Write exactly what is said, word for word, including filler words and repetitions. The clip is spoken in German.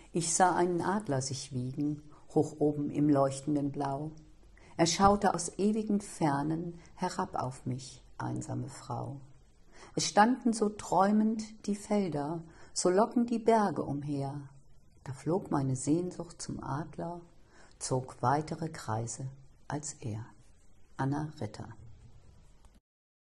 Ich sah einen Adler sich wiegen, hoch oben im leuchtenden Blau. Er schaute aus ewigen Fernen herab auf mich, einsame Frau. Es standen so träumend die Felder, so lockend die Berge umher. Da flog meine Sehnsucht zum Adler, zog weitere Kreise als er. Anna Ritter.